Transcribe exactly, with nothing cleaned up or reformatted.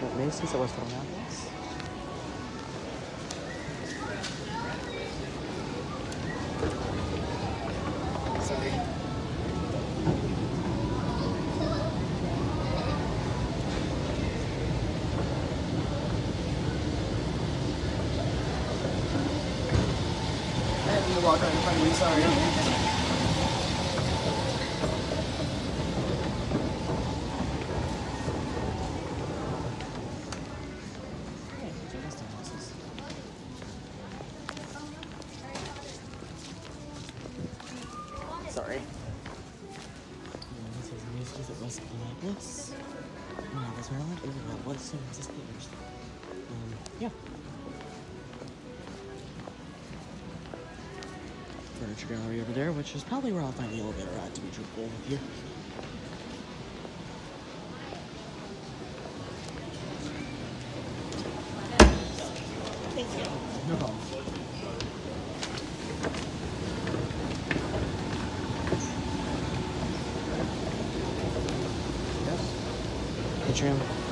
at Macy's at Westinghouse. Sorry. I had to walk right in front of you, sorry. Sorry. Yeah, this is Macy's at Annapolis-Annapolis. Annapolis, Maryland. Ooh, what is this theaters? Um, yeah. Furniture gallery over there, which is probably where I'll find the elevator at, to be truthful with you. Thank you. No problem. Trim.